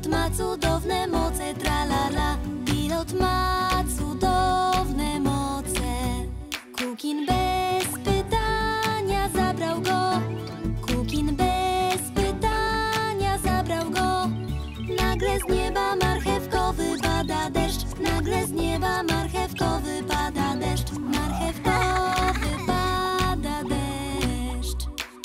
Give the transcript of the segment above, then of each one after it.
ma cudowne moce, tra-la-la. Pilot ma cudowne moce. Kukin bez pytania zabrał go. Kukin bez pytania zabrał go. Nagle z nieba marchewkowy pada deszcz. Nagle z nieba marchewkowy pada deszcz. Marchewkowy pada deszcz.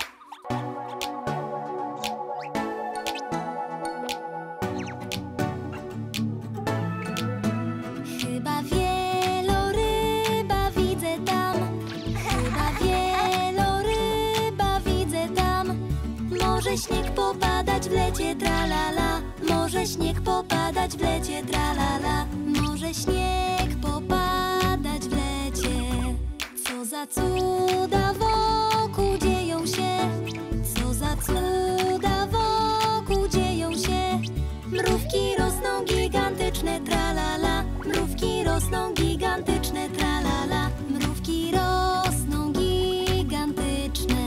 Chyba wieloryba widzę tam. Chyba wieloryba widzę tam. Może śnieg popadać w lecie, tra-la-la. Może śnieg popadać w lecie, tra-la-la. Może śnieg popadać w lecie. Co za cuda wokół dzieją się. Co za cuda wokół dzieją się. Mrówki rosną gigantyczne, tra-la-la. Mrówki rosną gigantyczne, tra-la-la. Mrówki rosną gigantyczne.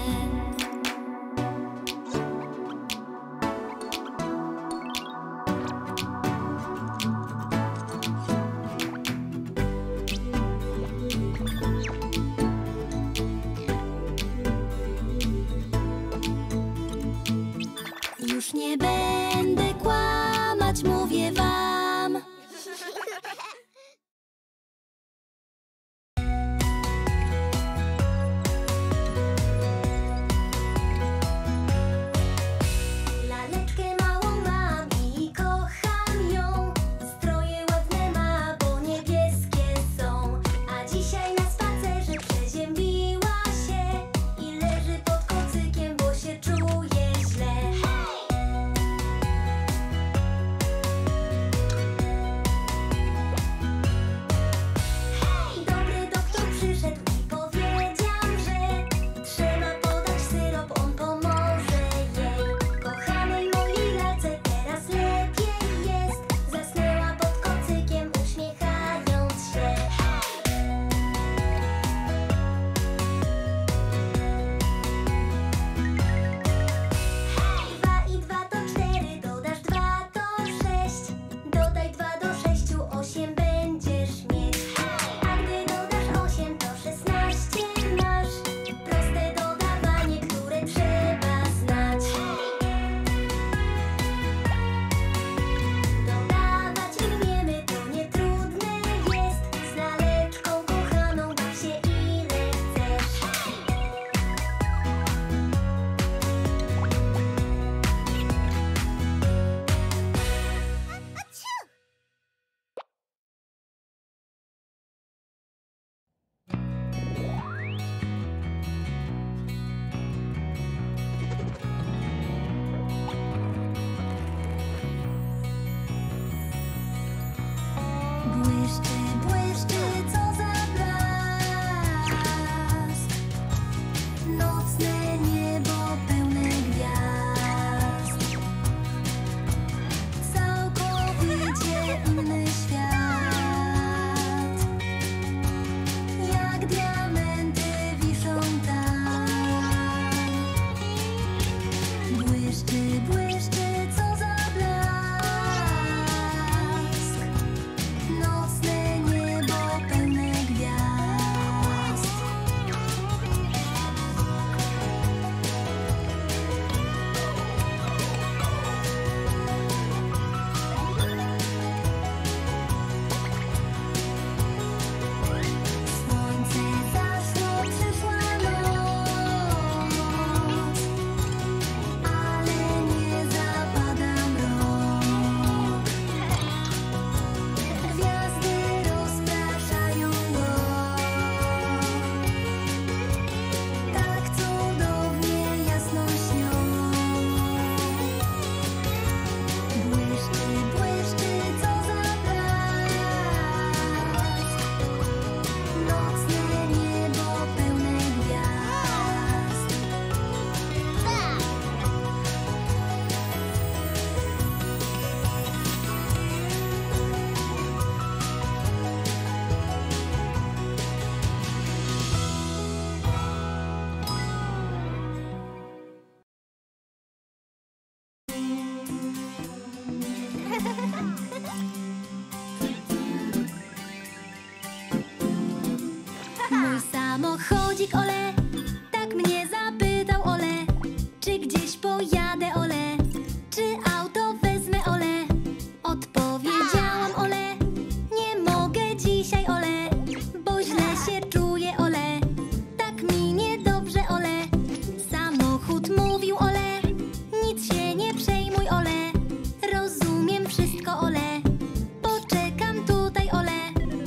samochodzik, ole, tak mnie zapytał, ole, czy gdzieś pojadę, ole, czy auto wezmę, ole. Odpowiedziałam, ole, nie mogę dzisiaj, ole, bo źle się czuję, ole, tak mi niedobrze, ole. Samochód mówił, ole, nic się nie przejmuj, ole, rozumiem wszystko, ole, poczekam tutaj, ole.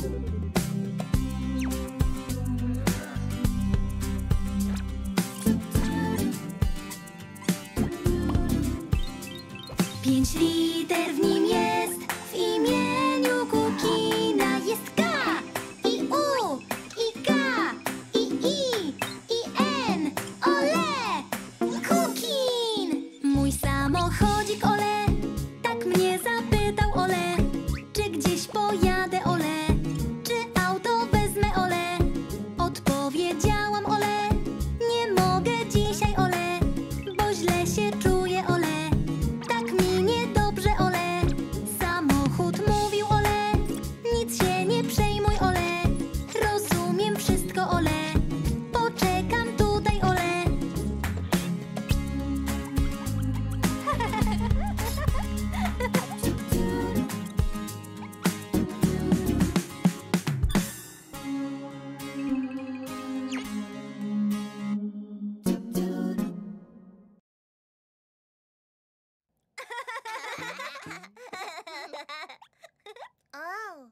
5 liter w nim jest, w imieniu Kukina jest K, i U, i K, i I, i N, ole, Kukin! Mój samochodzik, ole, tak mnie zapytał, ole, czy gdzieś pojadę, ole, czy auto wezmę, ole. Odpowiedziałam, ole, nie mogę dzisiaj, ole, bo źle się czuję, ole, tak mi niedobrze, ole. Samochód mówił, ole, nic się nie przejmuj, ole, rozumiem wszystko, ole, poczekam tutaj, ole. Oh.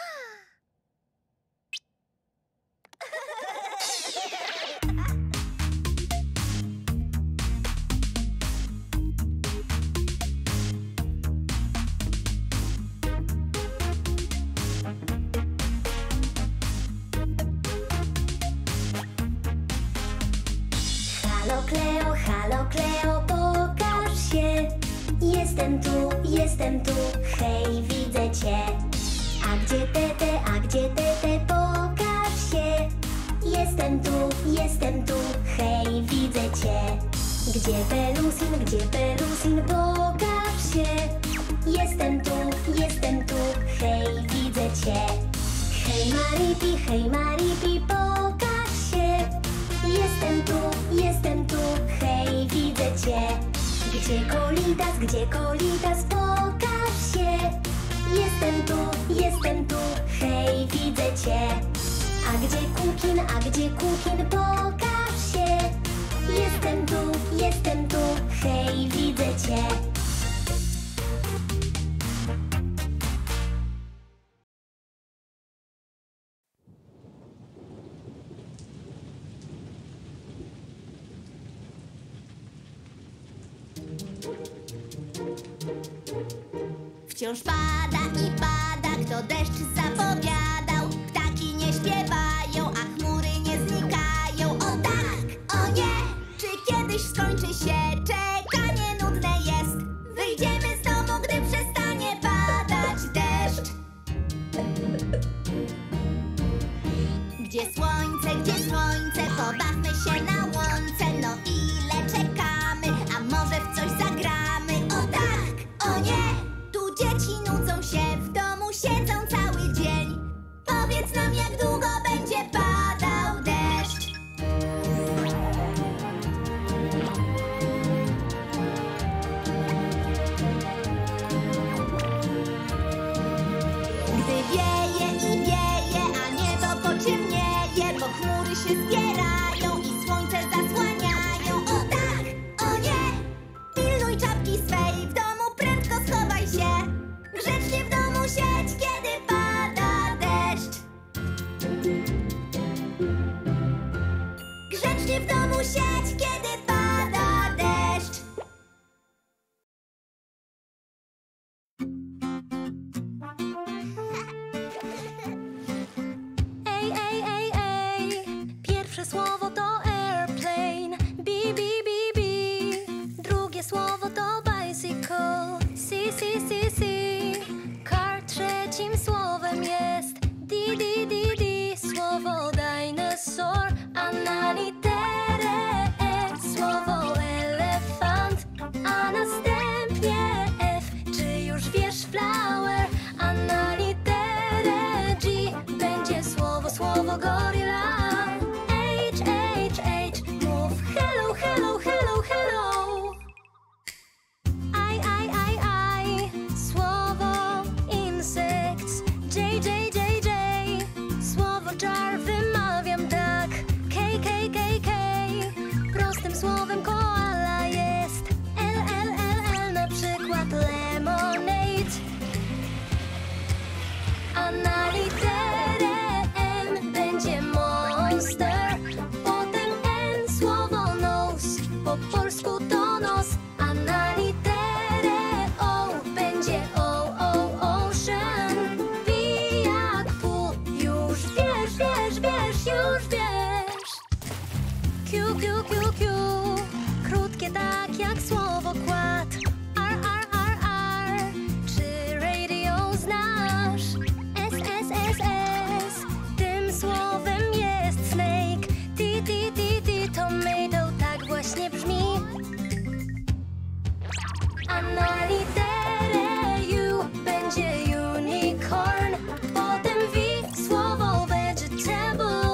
Halo Kleo, pokaż się. Jestem tu, hej, widzę cię. A gdzie Tete, pokaż się. Jestem tu, hej, widzę cię. Gdzie Pelusin, pokaż się. Jestem tu, hej, widzę cię. Hej Maripi, pokaż się. Jestem tu, hej, widzę cię. Gdzie Kolitas, pokaż się. Jestem tu, hej, widzę cię. A gdzie Kukin, pokaż się. Jestem tu, hej, widzę cię. Wciąż pada i pada, kto deszcz zapowiadał. Ptaki nie śpiewają, a chmury nie znikają. O tak, o nie, czy kiedyś skończy się czekanie nudne jest? Wyjdziemy z domu, gdy przestanie padać deszcz. Gdzie słońce, pobawmy się na łące. No ile czekamy, a może w coś zagramy? O tak, o nie, tu dzieci nudzą się, w domu siedzą cały dzień. Powiedz nam, jak długo będzie padał deszcz. Gdy wieje i wieje, a niebo pociemnieje, bo chmury się zbierają i słońce zasłaniają. O tak, o nie, pilnuj czapki swej, w domu prędko schowaj się. Grzecznie w domu siedź, kiedy pada deszcz. Grzecznie w domu siedź, kiedy pada deszcz. Ej, pierwsze słowo to airplane, B. Drugie słowo to bicycle, C. Car trzecim słowem jest D. Słowo dinosaur, a na literę E słowo elefant, a następnie F. Czy już wiesz flower, a na literę G będzie słowo gorilla. Kiu, kiu, kiu, kiu. Krótkie tak jak słowo kład. Ar, ar, ar, ar. Czy radio znasz? S, S, S, S. Tym słowem jest snake. Ti, ti, ti, ti. Tomato tak właśnie brzmi. A na literę U będzie unicorn. Potem V słowo vegetable.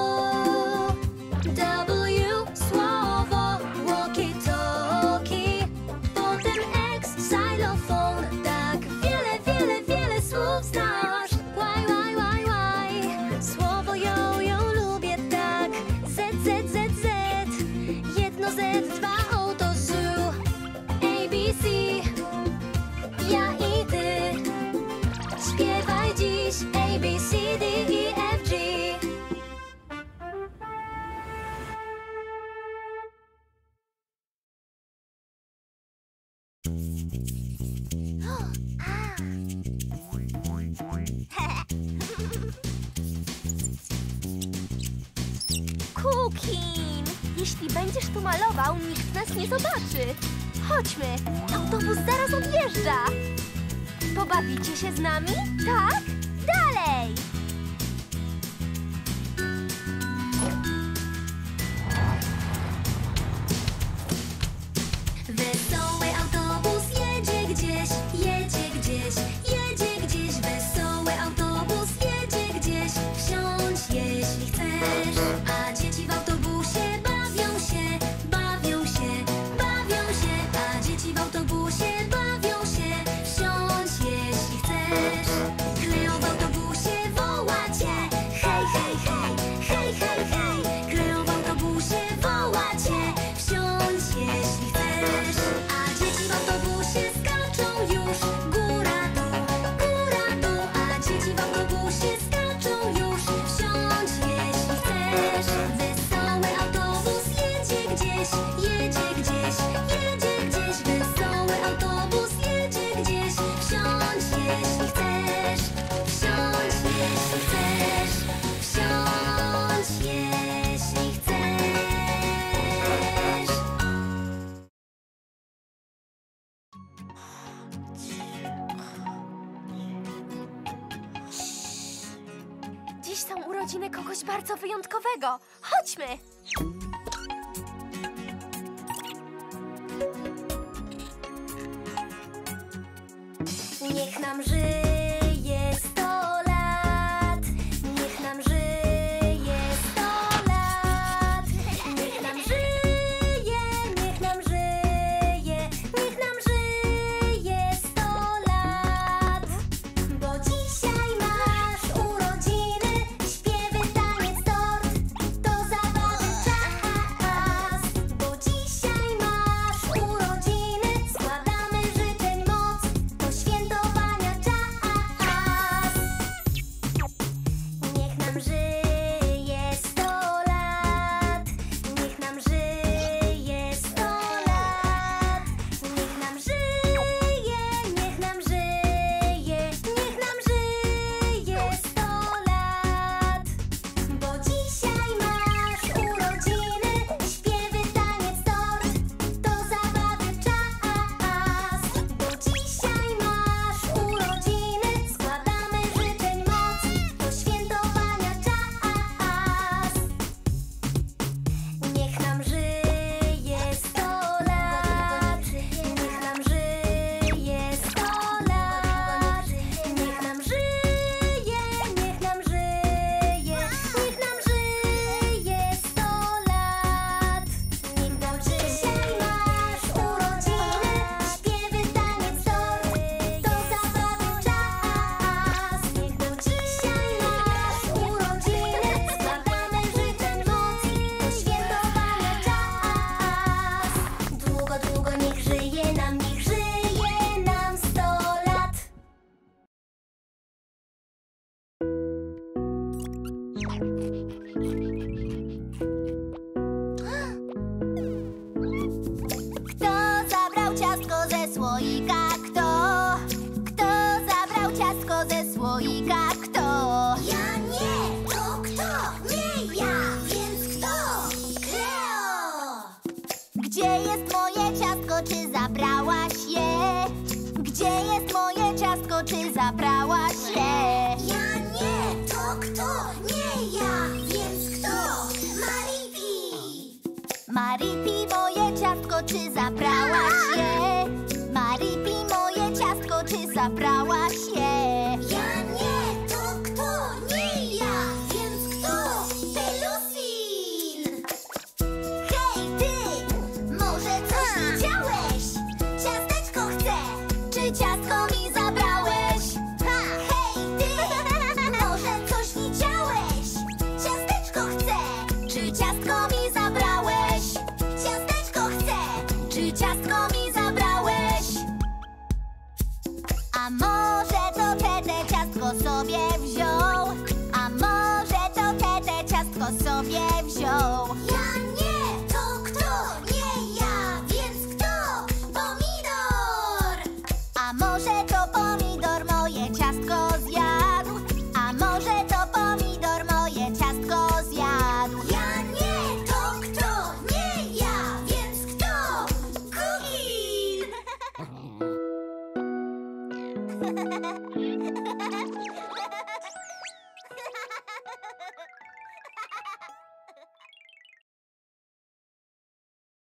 W słowo walkie-talkie. Potem X xylofon. Tak wiele, wiele, wiele słów znasz. Y. Słowo yo lubię tak. Z, Z, Z, Z. Jedno Z, dwa O to zoo. A, B, C. Ja i ty. Śpiewaj dziś A, B, C, D, E, F, G. Kukin! Jeśli będziesz tu malował, nikt nas nie zobaczy. Chodźmy, autobus zaraz odjeżdża. Pobawicie się z nami? Tak? Dalej! Wesoły autobus jedzie gdzieś, jedzie gdzieś, jedzie gdzieś. Wesoły autobus jedzie gdzieś. Wsiądź, jeśli chcesz. A dzieci w autobusie bawią się, bawią się, bawią się. A dzieci w autobusie bawią się. Wsiądź, jeśli chcesz. Kleją w autobusie woła cię. Hej, hej, hej, hej, hej, hej. Kleją w autobusie woła cię. Wsiądź, jeśli chcesz. A dzieci w autobusie skaczą już. Góra, dół, a dzieci w autobusie skaczą już. Wsiądź, jeśli chcesz. Wesoły autobus jedzie gdzieś, jedzie gdzieś, jedzie gdzieś. Wesoły autobus jedzie gdzieś. Wsiądź, jeśli chcesz. Wsiądź, jeśli chcesz. Wsiądź, jeśli chcesz. Dziś są urodziny kogoś bardzo wyjątkowego. Chodźmy! Niech nam żyje 100 lat. Niech nam żyje 100 lat. Niech nam żyje, niech nam żyje, niech nam żyje 100 lat. Bo dzisiaj masz urodziny, śpiewy, taniec, tort, to zabawy czas. Bo dzisiaj masz urodziny, składamy życzeń moc, to świętowania czas. Maripi, moje ciastko, czy zabrałaś je? Maripi, moje ciastko, czy zabrałaś je? Ja nie, to kto? Nie ja, więc kto? Pelusin! Hej ty, może coś widziałeś? Ciasteczko chcę, czy ciastko mi zabrałeś? Ha, hej ty, może coś widziałeś? Ciasteczko chcę, czy ciastko mi zabrałeś? Ciasteczko chcę, czy ciastko mi zabrałeś? A może to Tete ciastko sobie wziął? A może to Tete ciastko sobie wziął? Ja nie, to kto? Nie ja, więc kto? Pomidor! A może to pomidor moje ciastko zjadł?